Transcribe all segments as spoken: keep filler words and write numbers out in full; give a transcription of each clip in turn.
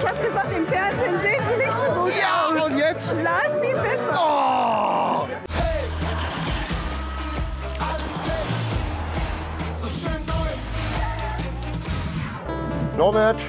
Ich habe gesagt, im Fernsehen sehen Sie nicht so gut Ja, aus. und jetzt? Live viel besser. Oh! Norbert,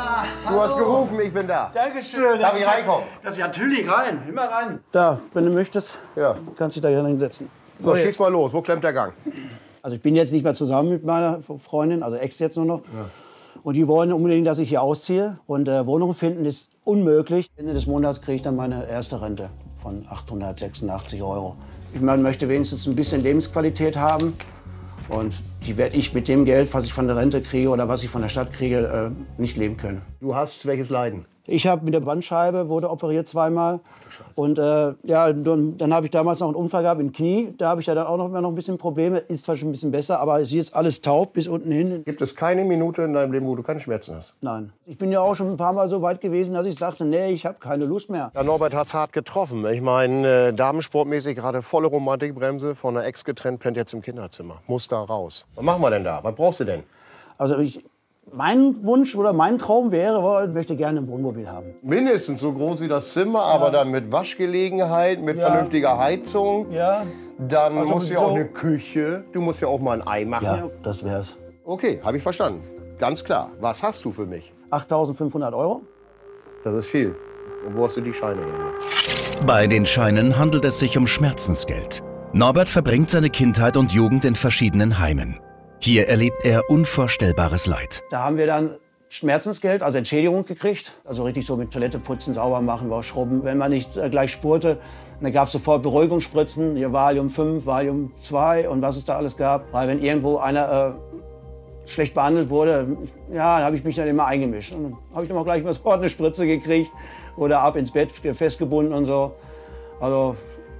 du hast gerufen, ich bin da. Dankeschön. Darf ich reinkommen? Das ist ja natürlich rein, immer rein. Da, wenn du möchtest, Ja. kannst du dich da hinsetzen. So, schieß mal los. Wo klemmt der Gang? Also ich bin jetzt nicht mehr zusammen mit meiner Freundin, also Ex jetzt nur noch. Ja. Und die wollen unbedingt, dass ich hier ausziehe. Und äh, Wohnung finden ist unmöglich. Ende des Monats kriege ich dann meine erste Rente von achthundertsechsundachtzig Euro. Ich meine, möchte wenigstens ein bisschen Lebensqualität haben. Und die werde ich mit dem Geld, was ich von der Rente kriege oder was ich von der Stadt kriege, äh, nicht leben können. Du hast welches Leiden? Ich habe mit der Bandscheibe, wurde operiert zweimal. Und äh, ja, dann, dann habe ich damals noch einen Unfall gehabt im Knie. Da habe ich ja dann auch noch, immer noch ein bisschen Probleme. Ist zwar schon ein bisschen besser, aber es ist jetzt alles taub bis unten hin. Gibt es keine Minute in deinem Leben, wo du keine Schmerzen hast? Nein. Ich bin ja auch schon ein paar Mal so weit gewesen, dass ich sagte, nee, ich habe keine Lust mehr. Ja, Norbert hat's hart getroffen. Ich meine, äh, damensportmäßig gerade volle Romantikbremse, von der Ex getrennt, pennt jetzt im Kinderzimmer. Muss da raus. Was machen wir denn da? Was brauchst du denn? Also ich, mein Wunsch oder mein Traum wäre, ich möchte gerne ein Wohnmobil haben. Mindestens so groß wie das Zimmer, ja. Aber dann mit Waschgelegenheit, mit ja. vernünftiger Heizung. Ja. Dann also musst du ja auch eine Küche. Du musst ja auch mal ein Ei machen. Ja, das wär's. Okay, habe ich verstanden. Ganz klar. Was hast du für mich? achttausendfünfhundert Euro. Das ist viel. Und wo hast du die Scheine her? Bei den Scheinen handelt es sich um Schmerzensgeld. Norbert verbringt seine Kindheit und Jugend in verschiedenen Heimen. Hier erlebt er unvorstellbares Leid. Da haben wir dann Schmerzensgeld, also Entschädigung gekriegt. Also richtig so mit Toilette putzen, sauber machen, schrubben. Wenn man nicht äh, gleich spurte, dann gab es sofort Beruhigungsspritzen, hier Valium fünf, Valium zwei und was es da alles gab. Weil wenn irgendwo einer äh, schlecht behandelt wurde, ja, dann habe ich mich dann immer eingemischt. Und dann habe ich dann auch gleich mal sofort eine Spritze gekriegt oder ab ins Bett festgebunden und so. Also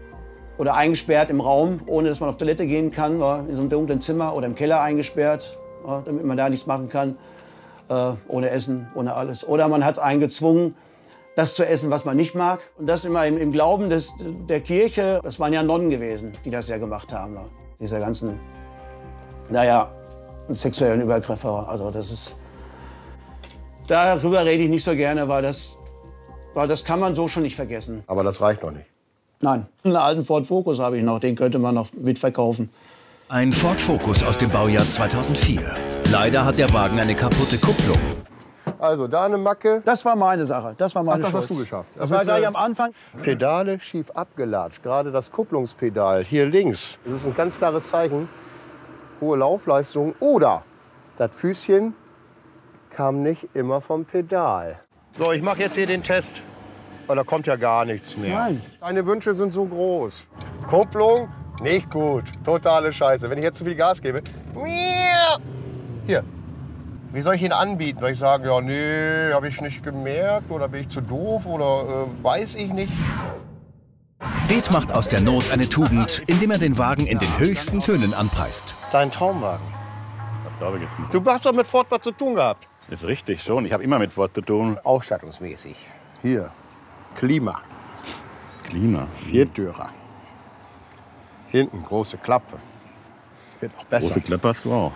oder eingesperrt im Raum, ohne dass man auf Toilette gehen kann, war in so einem dunklen Zimmer oder im Keller eingesperrt, ja, damit man da nichts machen kann, äh, ohne Essen, ohne alles. Oder man hat einen gezwungen, das zu essen, was man nicht mag. Und das immer im, im Glauben des, der Kirche. Das waren ja Nonnen gewesen, die das ja gemacht haben. Ne? Diese ganzen, naja, sexuellen Übergriffe. Also das ist, darüber rede ich nicht so gerne, weil das, weil das kann man so schon nicht vergessen. Aber das reicht noch nicht. Nein, einen alten Ford Focus habe ich noch, den könnte man noch mitverkaufen. Ein Ford Focus aus dem Baujahr zweitausendvier. Leider hat der Wagen eine kaputte Kupplung. Also da eine Macke. Das war meine Sache, das war meine Ach, das Schuld. hast du geschafft. Das, das war gleich am Anfang. Pedale schief abgelatscht, gerade das Kupplungspedal hier links. Das ist ein ganz klares Zeichen, hohe Laufleistung. Oder das Füßchen kam nicht immer vom Pedal. So, ich mache jetzt hier den Test. Aber da kommt ja gar nichts mehr. Nein. Deine Wünsche sind so groß. Kupplung, nicht gut. Totale Scheiße. Wenn ich jetzt zu viel Gas gebe. Hier. Wie soll ich ihn anbieten? Soll ich sagen, ja, nee, habe ich nicht gemerkt oder bin ich zu doof oder äh, weiß ich nicht? Det macht aus der Not eine Tugend, indem er den Wagen in den höchsten Tönen anpreist. Dein Traumwagen. Das glaube ich jetzt nicht. Du hast doch mit Ford was zu tun gehabt. Ist richtig, schon. Ich habe immer mit Ford zu tun. Ausstattungsmäßig. Hier. Klima. Klima. Viertürer. Hinten große Klappe. Wird noch besser. Große Klappe hast du auch.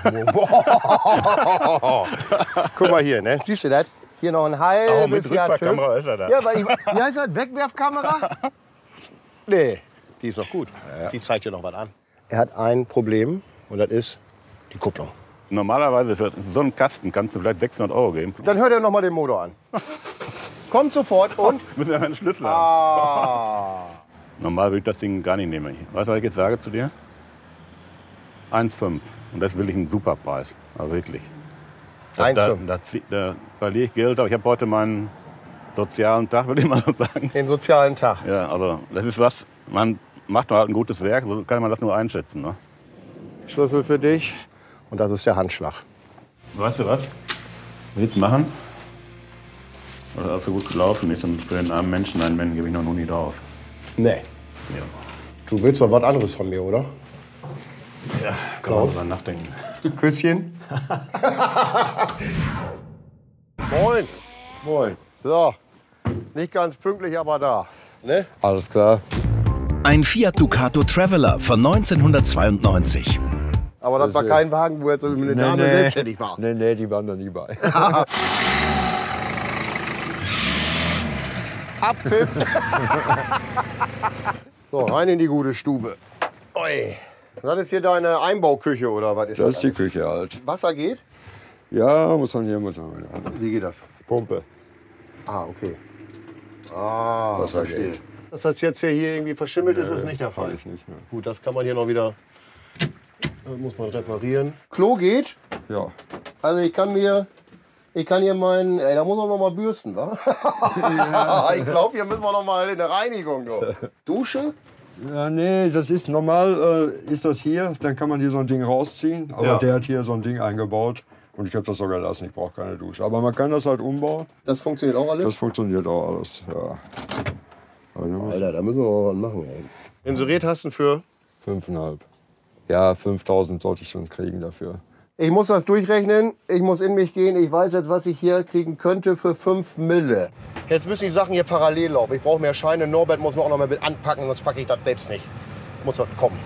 Guck mal hier, ne? Siehst du das? Hier noch ein halbes Oh, mit Jahr Rückfahrkamera TÜV. ist er da. Ja, weil ich, wie heißt das? Wegwerfkamera? Nee, die ist doch gut. Ja. Die zeigt dir noch was an. Er hat ein Problem und das ist die Kupplung. Normalerweise für so einen Kasten kannst du vielleicht sechshundert Euro geben. Dann hört er noch mal den Motor an. Kommt sofort und... Müssen wir einen Schlüssel haben. Ah. Normal würde ich das Ding gar nicht nehmen. Weißt du, was ich jetzt sage zu dir? eins Komma fünf. Und das will ich einen super Preis. Also wirklich. eins Komma Da, fünf. da, da verliere ich Geld, aber ich habe heute meinen sozialen Tag, würde ich mal so sagen. Den sozialen Tag. Ja, also das ist was, man macht halt ein gutes Werk, so kann man das nur einschätzen. Ne? Schlüssel für dich. Und das ist der Handschlag. Weißt du was? Willst du machen? Weil das alles so gut gelaufen ist und für den armen Menschen, einen Menschen, gebe ich noch nie drauf. Nee. Ja. Du willst doch was anderes von mir, oder? Ja, kann man drüber nachdenken. Küsschen. Moin. Moin. So. Nicht ganz pünktlich, aber da. Ne? Alles klar. Ein Fiat Ducato Traveler von neunzehnhundertzweiundneunzig. Aber das, das war kein Wagen, wo jetzt eine Dame nee. selbstständig war. Nee, nee, die waren da nie bei. Abpfiff. So, rein in die gute Stube. Oi. Das ist hier deine Einbauküche oder was ist das? Das ist die Küche halt. Wasser geht? Ja, muss man hier, muss man. Wie geht das? Pumpe. Ah, okay. Ah, Wasser verstehe. geht. Dass das jetzt hier irgendwie verschimmelt ist, ist nicht der Fall. Ich nicht mehr. Gut, das kann man hier noch wieder, das muss man reparieren. Klo geht? Ja. Also ich kann mir, ich kann hier meinen, ey, da muss man noch mal bürsten, wa? Ja. Ich glaube, hier müssen wir noch mal in eine Reinigung. Doch. Dusche? Ja, nee, das ist normal, äh, ist das hier, dann kann man hier so ein Ding rausziehen. Aber Ja. der hat hier so ein Ding eingebaut und ich habe das sogar gelassen, ich brauche keine Dusche. Aber man kann das halt umbauen. Das funktioniert auch alles? Das funktioniert auch alles, ja. Also Alter, da müssen wir mal was machen, ey. Inseriert hast du für? fünfeinhalb. Ja, fünftausend sollte ich schon kriegen dafür. Ich muss das durchrechnen, ich muss in mich gehen. Ich weiß jetzt, was ich hier kriegen könnte für fünf Mille. Jetzt müssen die Sachen hier parallel laufen. Ich brauche mehr Scheine. Norbert muss mir auch noch mal mit anpacken, sonst packe ich das selbst nicht. Jetzt muss was kommen.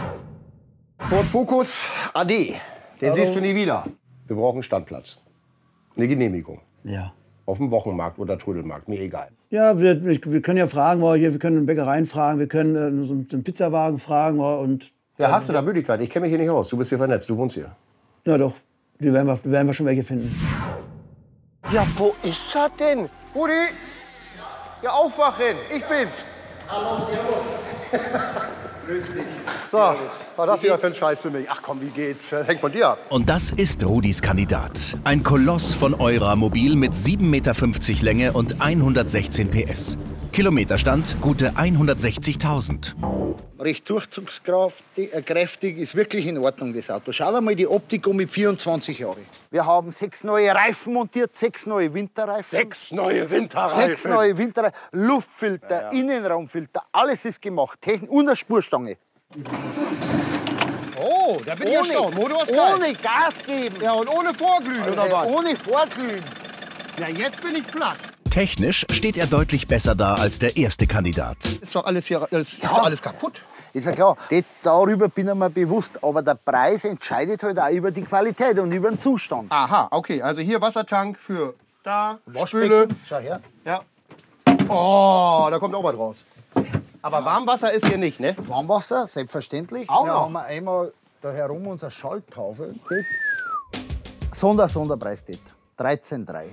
Ford Focus A D. Den siehst du nie wieder. Wir brauchen einen Standplatz. Eine Genehmigung. Ja. Auf dem Wochenmarkt oder Trödelmarkt, mir egal. Ja, wir, wir können ja fragen, wir, hier, wir können Bäckereien fragen, wir können äh, so einen Pizzawagen fragen. Und, Ja, hast du da Möglichkeit? Ich kenne mich hier nicht aus. Du bist hier vernetzt, du wohnst hier. Ja doch, die werden wir, die werden wir schon welche finden. Ja, wo ist er denn? Rudi? Ja, aufwachen. Ich bin's. Hallo, servus. Grüß dich. So, was das hier für ein Scheiß für mich? Ach komm, wie geht's? Das hängt von dir ab. Und das ist Rudis Kandidat. Ein Koloss von Euramobil mit sieben Meter fünfzig Länge und hundertsechzehn P S. Kilometerstand gute hundertsechzigtausend. Recht durchzugskräftig, ist wirklich in Ordnung, das Auto. Schau dir mal die Optik um mit vierundzwanzig Jahren. Wir haben sechs neue Reifen montiert, sechs neue Winterreifen. Sechs neue Winterreifen. Sechs neue Winterreifen, Luftfilter, ja, ja. Innenraumfilter, alles ist gemacht. Technik und eine Spurstange. Oh, da bin ich ohne, erstaunt. Motor ist geil. Ohne Gas geben. Ja, und ohne Vorglühen, also, oder was? Ohne Vorglühen. Ja, jetzt bin ich platt. Technisch steht er deutlich besser da als der erste Kandidat. Ist doch alles hier, alles, Ja. ist doch alles kaputt. Ist ja klar, das, darüber bin ich mir bewusst. Aber der Preis entscheidet halt auch über die Qualität und über den Zustand. Aha, okay. Also hier Wassertank für da, Spüle. Waschbecken, schau her. Ja. Oh, da kommt auch was raus. Aber Warmwasser ist hier nicht, ne? Warmwasser, selbstverständlich. Auch Wir noch? haben einmal da herum unsere Schalttafel. Sonder, Sonderpreis, das. dreizehn Komma drei.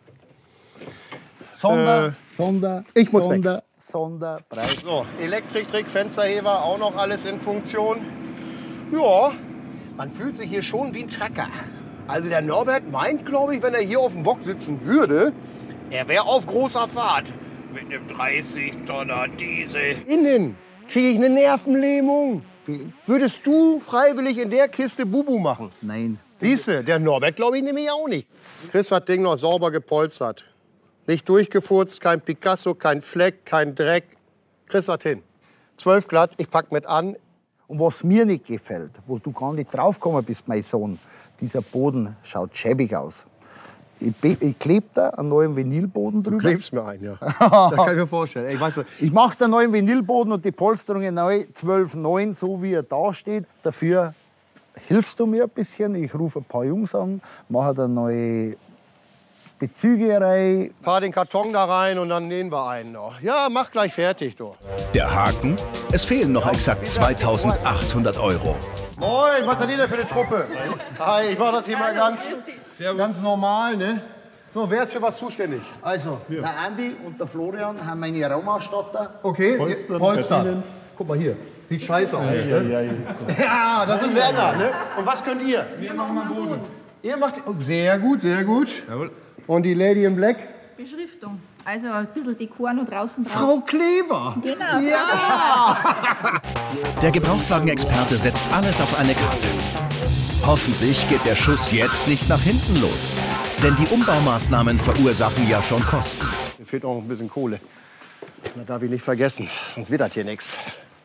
Sonder, Äh, Sonder, ich muss Sonder, Sonderpreis. So, Elektriktrick, Fensterheber, auch noch alles in Funktion. Ja, man fühlt sich hier schon wie ein Trecker. Also der Norbert meint, glaube ich, wenn er hier auf dem Bock sitzen würde, er wäre auf großer Fahrt. Mit einem dreißig Tonner Diesel. Innen kriege ich eine Nervenlähmung. Würdest du freiwillig in der Kiste Bubu machen? Nein. Siehst du, der Norbert glaube ich nämlich auch nicht. Chris hat das Ding noch sauber gepolstert. Nicht durchgefurzt, kein Picasso, kein Fleck, kein Dreck. Chris hat hin. Zwölf glatt, ich pack mit an. Und was mir nicht gefällt, wo du gar nicht draufgekommen bist, mein Sohn, dieser Boden schaut schäbig aus. Ich, ich klebe da einen neuen Vinylboden drüber. Du klebst mir ein, ja. Das kann ich mir vorstellen. Ich weiß, Ich mache den neuen Vinylboden und die Polsterungen neu, zwölf neun, so wie er da steht. Dafür hilfst du mir ein bisschen. Ich rufe ein paar Jungs an, mache eine neue Bezügerei. fahr den Karton da rein und dann nähen wir einen noch. Ja, mach gleich fertig, du. Der Haken? Es fehlen noch exakt zweitausendachthundert Euro. Moin, was hat ihr denn für eine Truppe? Hi, ich mach das hier mal ganz, ganz normal, ne? So, wer ist für was zuständig? Also, der Andi und der Florian haben meine Raumausstatter. Okay, Polstern. Polstern. Guck mal hier, sieht scheiße aus. Ja, ne? ja, ja. Ja, das ist Werner, ne? Und was könnt ihr? Wir machen mal Boden. Ihr macht sehr gut, sehr gut. Jawohl. Und die Lady in Black? Beschriftung. Also ein bisschen Dekor noch draußen drauf. Frau Klever. Genau. Ja. Der Gebrauchtwagenexperte setzt alles auf eine Karte. Hoffentlich geht der Schuss jetzt nicht nach hinten los. Denn die Umbaumaßnahmen verursachen ja schon Kosten. Mir fehlt auch ein bisschen Kohle. Das darf ich nicht vergessen, sonst wird das hier nichts.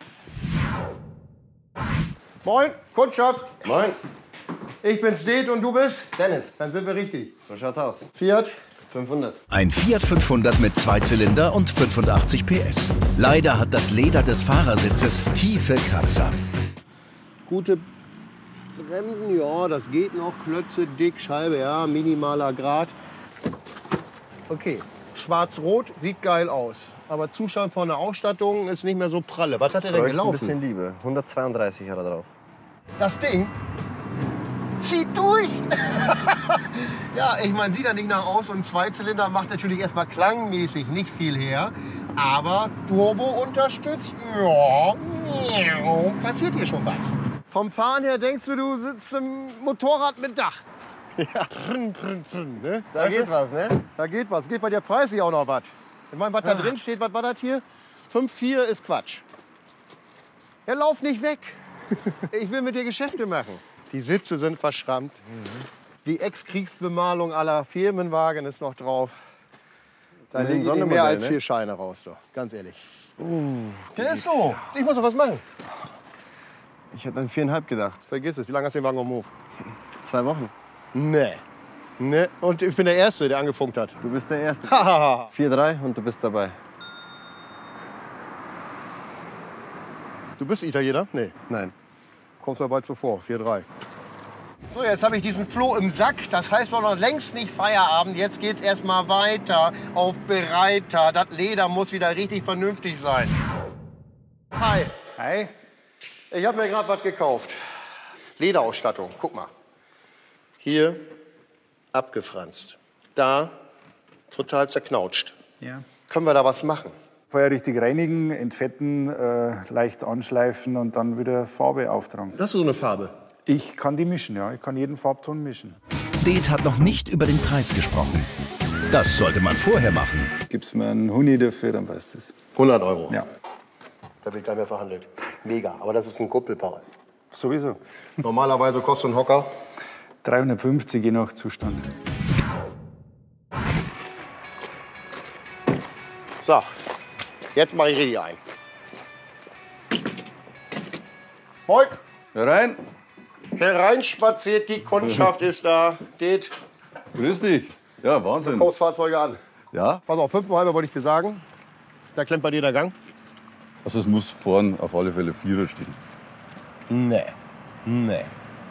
Moin, Kundschaft. Moin. Ich bin's Det und du bist? Dennis. Dann sind wir richtig. So schaut's aus. Fiat. fünfhundert. Ein Fiat fünfhundert mit Zweizylinder und fünfundachtzig P S. Leider hat das Leder des Fahrersitzes tiefe Kratzer. Gute Bremsen, ja, das geht noch. Klötze, dick, Scheibe, ja, minimaler Grad. Okay, schwarz-rot, sieht geil aus. Aber Zustand von der Ausstattung ist nicht mehr so pralle. Was hat er denn Bräuchte ein gelaufen? bisschen Liebe. hundertzweiunddreißig hat er drauf. Das Ding zieht durch. Ja, ich meine, sieht ja nicht nach aus. Und ein Zweizylinder macht natürlich erstmal klangmäßig nicht viel her. Aber Turbo unterstützt, ja, passiert hier schon was. Vom Fahren her denkst du, du sitzt im Motorrad mit Dach. Ja. Prrn, prrn, prrn, ne? Da Weißt geht du? was, ne? Da geht was. Geht bei dir preislich auch noch was. Ich meine, was da drin steht, was war das hier? fünf Komma vier ist Quatsch. Ja, lauf nicht weg. Ich will mit dir Geschäfte machen. Die Sitze sind verschrammt. Mhm. Die Ex-Kriegsbemalung aller Firmenwagen ist noch drauf. Da liegen nicht mehr als vier Scheine raus, doch. Ganz ehrlich. Uh, der ist so. Ich muss doch was machen. Ich hätte an viereinhalb gedacht. Vergiss es. Wie lange hast du den Wagen am Hof? Zwei Wochen. Nee. Nee. Und ich bin der Erste, der angefunkt hat. Du bist der Erste. Hahaha. vier drei und du bist dabei. Du bist Italiener? Nee. Nein. Kommst du ja bald zuvor. vier drei. So, jetzt habe ich diesen Floh im Sack. Das heißt noch längst nicht Feierabend. Jetzt geht's erst mal weiter auf Breiter. Das Leder muss wieder richtig vernünftig sein. Hi. Hi. Ich habe mir gerade was gekauft. Lederausstattung. Guck mal. Hier abgefranst. Da total zerknautscht. Ja. Können wir da was machen? Vorher richtig reinigen, entfetten, äh, leicht anschleifen und dann wieder Farbe auftragen. Hast du so eine Farbe? Ich kann die mischen, ja. Ich kann jeden Farbton mischen. Det hat noch nicht über den Preis gesprochen. Das sollte man vorher machen. Gibst mir einen Huni dafür, dann passt es. hundert Euro. Ja. Da wird gar nicht mehr verhandelt. Mega, aber das ist ein Kuppelpaar. Sowieso. Normalerweise kostet ein Hocker dreihundertfünfzig je nach Zustand. So, jetzt mache ich richtig ein. Moin. Herein. Hereinspaziert, die Kundschaft ist da. Det, Grüß dich. Ja, Wahnsinn. Großfahrzeuge an. Ja? Pass auf, fünfeinhalb wollte ich dir sagen. Da klemmt bei dir der Gang. Also es muss vorn auf alle Fälle Vierer stehen. Nee, nee.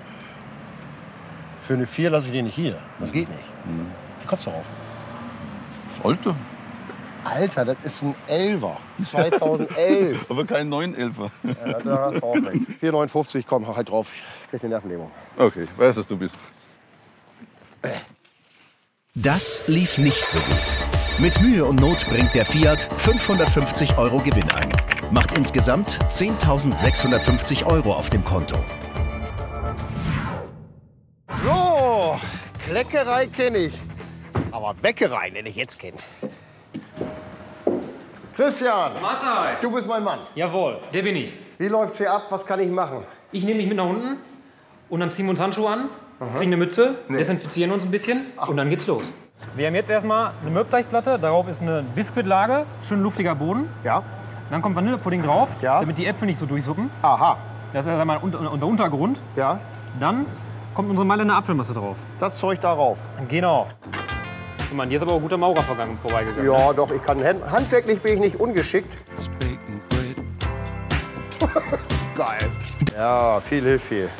Für eine vier lasse ich den nicht hier. Das geht nicht. Mhm. Wie kommst du drauf? Sollte. Alter, das ist ein Elfer. zweitausendelf. Aber kein neun Elfer. Ja, da hast du auch recht. vier neunundfünfzig, komm halt drauf. Ich krieg eine Nervenlähmung. Okay, weiß, dass du bist. Das lief nicht so gut. Mit Mühe und Not bringt der Fiat fünfhundertfünfzig Euro Gewinn ein. Macht insgesamt zehntausendsechshundertfünfzig Euro auf dem Konto. So, Kleckerei kenne ich. Aber Bäckerei nenne ich jetzt kennt. Christian, Mahlzeit. du bist mein Mann. Jawohl, der bin ich. Wie läuft's hier ab? Was kann ich machen? Ich nehme mich mit nach unten und dann ziehen wir uns Handschuhe an, kriegen eine Mütze, desinfizieren uns ein bisschen und dann geht's los. Wir haben jetzt erstmal eine Mürbteichplatte, darauf ist eine Biskuitlage, schön luftiger Boden. Ja. Dann kommt Vanillepudding drauf, Ja. damit die Äpfel nicht so durchsuppen. Aha. Das ist einmal unser Untergrund. Ja. Dann kommt unsere Mailänder Apfelmasse drauf. Das Zeug darauf. Genau. Guck mal, hier ist aber auch ein guter Maurer vergangen, vorbeigegangen. Ja, doch, ich kann. Handwerklich bin ich nicht ungeschickt. Geil. Ja, viel hilft viel.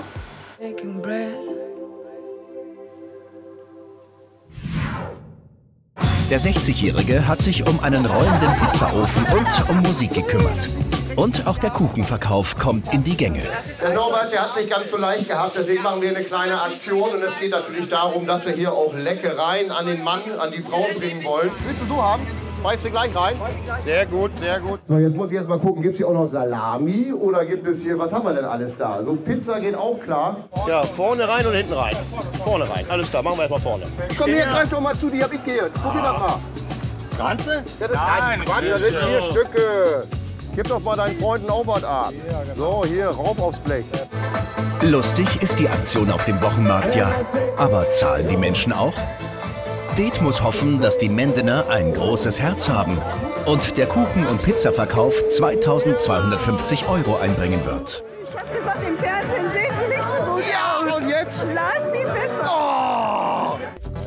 Der sechzigjährige hat sich um einen rollenden Pizzaofen und um Musik gekümmert. Und auch der Kuchenverkauf kommt in die Gänge. Der Norbert, der hat sich ganz so leicht gehabt, deswegen machen wir eine kleine Aktion. Und es geht natürlich darum, dass wir hier auch Leckereien an den Mann, an die Frau bringen wollen. Willst du so haben? Beißt du gleich rein? Sehr gut, sehr gut. So, jetzt muss ich erst mal gucken, gibt es hier auch noch Salami oder gibt es hier, was haben wir denn alles da? So Pizza geht auch klar. Ja, vorne rein und hinten rein. Vorne rein, alles klar, machen wir erst mal vorne. Komm hier, greif doch mal zu, die hab ich gehört. Probier das mal. Ganze? Ja, das Nein, Quatsch, das sind vier Stücke. Gib doch mal deinen Freunden auch was ab. So, hier, rauf aufs Blech. Lustig ist die Aktion auf dem Wochenmarkt ja. Aber zahlen die Menschen auch? Det muss hoffen, dass die Mendener ein großes Herz haben und der Kuchen- und Pizzaverkauf zweitausendzweihundertfünfzig Euro einbringen wird. Ich hab gesagt, im Fernsehen sehen sie nicht so gut. Ja, und jetzt? Live viel besser. Oh!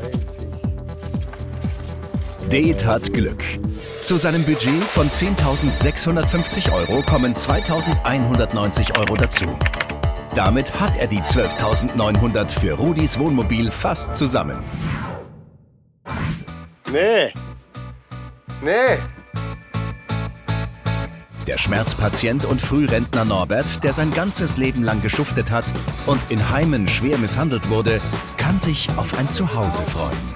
Det hat Glück. Zu seinem Budget von zehntausendsechshundertfünfzig Euro kommen zweitausendeinhundertneunzig Euro dazu. Damit hat er die zwölftausendneunhundert für Rudis Wohnmobil fast zusammen. Nee, Nee. Der Schmerzpatient und Frührentner Norbert, der sein ganzes Leben lang geschuftet hat und in Heimen schwer misshandelt wurde, kann sich auf ein Zuhause freuen.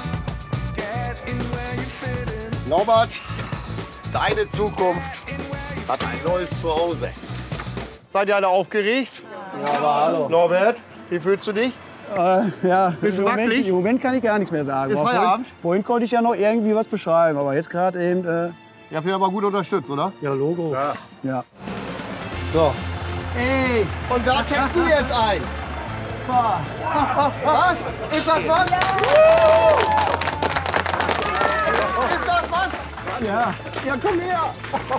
Norbert, deine Zukunft hat ein neues Zuhause. Seid ihr alle aufgeregt? Ja, aber hallo. Norbert, wie fühlst du dich? Äh, ja, Bist du im Moment, wackelig? Im Moment kann ich gar nichts mehr sagen. Ist Aber Feierabend? Vorhin, vorhin konnte ich ja noch irgendwie was beschreiben, aber jetzt gerade eben. Äh, Ihr habt ihn aber gut unterstützt, oder? ja, Logo. Ja. ja. So. Ey, und da checkst du jetzt ein. Was? Ist das was? Ist das was? Ja. Ja, komm her.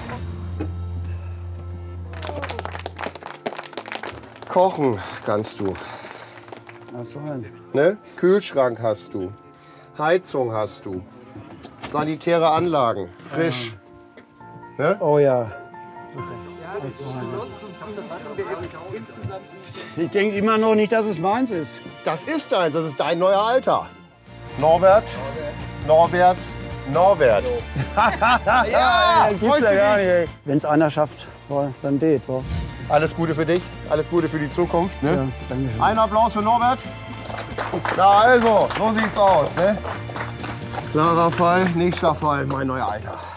Kochen kannst du. Was soll? Ne? Kühlschrank hast du. Heizung hast du. Sanitäre Anlagen. Frisch. Ne? Oh ja. Ich denke immer noch nicht, dass es meins ist. Das ist deins, das ist dein neuer Alter. Norbert, Norbert, Norbert. ja, ja, gibt's freust ja du gar dich? nicht. Wenn es einer schafft, boah, dann geht. Boah. Alles Gute für dich, alles Gute für die Zukunft. Ne? Ja, danke schön. Ein Applaus für Norbert. Ja, also, so sieht's aus. Ne? Klarer Fall, nächster Fall, mein neuer Alter.